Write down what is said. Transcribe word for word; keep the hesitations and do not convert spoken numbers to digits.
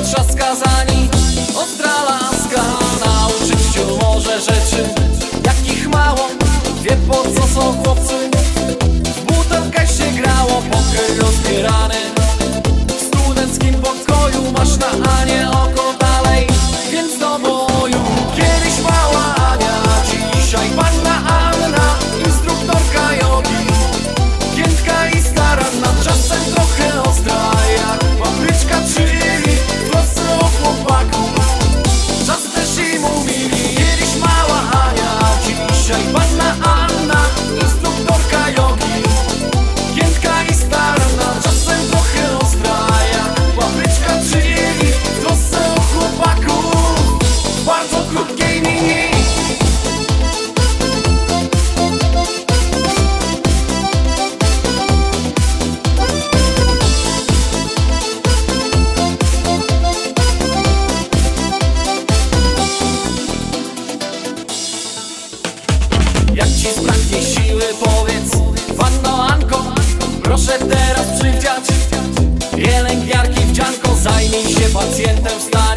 powietrza skazani. Ostra laska nauczyć cię może rzeczy, jakich mało wie, po co są chłopcy. W butelkę się grało, pokój rozbierany. W studenckim pokoju masz na Anię oko dalej, więc do boju. Kiedyś mała Ania, dzisiaj panna Anna, instruktorka jogi, giętka i staranna, czasem trochę ostra jak papryczka chili, w trosce o chłopaków czas też im umili. Kiedyś mała Ania, dzisiaj panna Anna, instruktorka jogi, giętka i staranna, czasem trochę ostra jak papryczka chili, w trosce o chłopaków w bardzo krótkiej linii. Jak ci zbraknie siły, powiedz panno Anko, proszę teraz przywdziać pielęgniarki wdzianko. Zajmij się pacjentem w stanie